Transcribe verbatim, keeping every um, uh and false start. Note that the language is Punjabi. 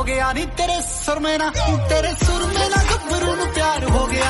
ਗਿਆ ਨੀ ਤੇਰੇ ਸੁਰਮੇ ਨਾਲ, ਤੇਰੇ ਸੁਰਮੇ ਨਾਲ ਗੱਭਰੂ ਨੂੰ ਪਿਆਰ ਹੋ ਗਿਆ